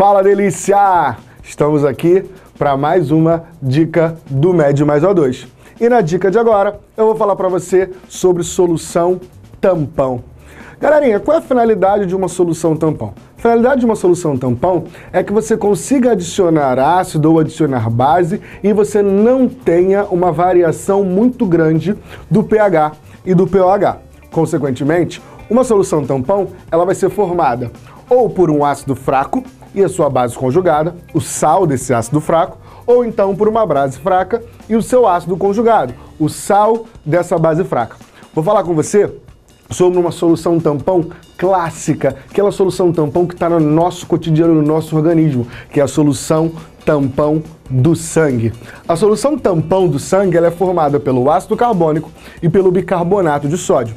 Fala, delícia! Estamos aqui para mais uma dica do Med mais O2. E na dica de agora, eu vou falar para você sobre solução tampão. Galerinha, qual é a finalidade de uma solução tampão? A finalidade de uma solução tampão é que você consiga adicionar ácido ou adicionar base e você não tenha uma variação muito grande do pH e do pOH. Consequentemente, uma solução tampão ela vai ser formada ou por um ácido fraco e a sua base conjugada, o sal desse ácido fraco, ou então por uma base fraca e o seu ácido conjugado, o sal dessa base fraca. Vou falar com você sobre uma solução tampão clássica, aquela solução tampão que está no nosso cotidiano, no nosso organismo, que é a solução tampão do sangue. A solução tampão do sangue ela é formada pelo ácido carbônico e pelo bicarbonato de sódio.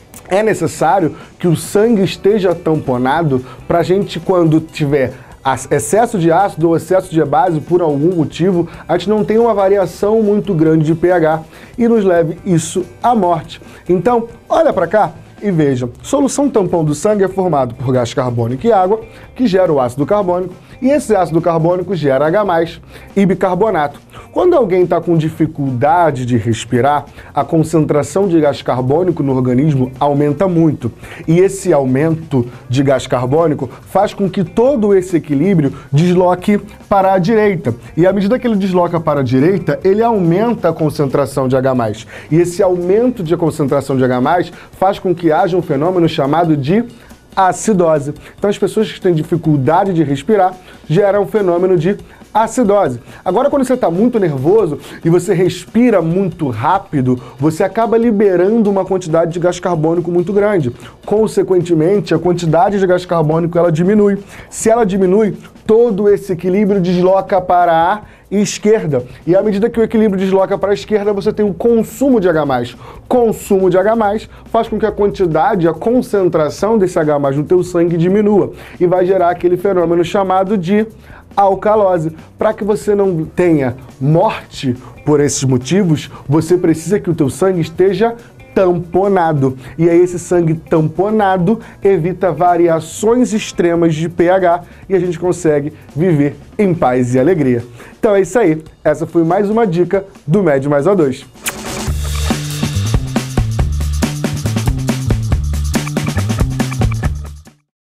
É necessário que o sangue esteja tamponado para a gente, quando tiver excesso de ácido ou excesso de base por algum motivo, a gente não tenha uma variação muito grande de pH e nos leve isso à morte. Então, olha para cá e veja, solução tampão do sangue é formado por gás carbônico e água, que gera o ácido carbônico, e esse ácido carbônico gera H+ e bicarbonato. Quando alguém está com dificuldade de respirar, a concentração de gás carbônico no organismo aumenta muito. E esse aumento de gás carbônico faz com que todo esse equilíbrio desloque para a direita. E à medida que ele desloca para a direita, ele aumenta a concentração de H+. E esse aumento de concentração de H+ faz com que haja um fenômeno chamado de acidose. Então as pessoas que têm dificuldade de respirar geram um fenômeno de acidose. Agora, quando você está muito nervoso e você respira muito rápido, você acaba liberando uma quantidade de gás carbônico muito grande. Consequentemente, a quantidade de gás carbônico ela diminui. Se ela diminui, todo esse equilíbrio desloca para a esquerda. E à medida que o equilíbrio desloca para a esquerda, você tem o consumo de H+. Consumo de H+ faz com que a quantidade, a concentração desse H+ no teu sangue diminua e vai gerar aquele fenômeno chamado de alcalose. Para que você não tenha morte por esses motivos, você precisa que o teu sangue esteja tamponado. E aí esse sangue tamponado evita variações extremas de pH e a gente consegue viver em paz e alegria. Então é isso aí. Essa foi mais uma dica do Med mais O2.